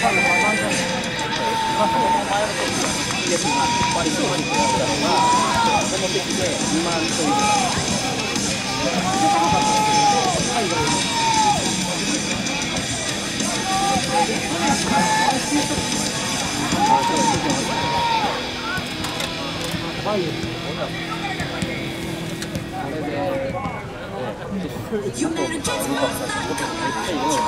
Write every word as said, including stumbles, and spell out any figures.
まあ、その前の時ですが、パリのマリコやったのが、この時でにまんちょいぐらい。はい。これで、ええ、ちょっと、よかった。めっちゃいいよ。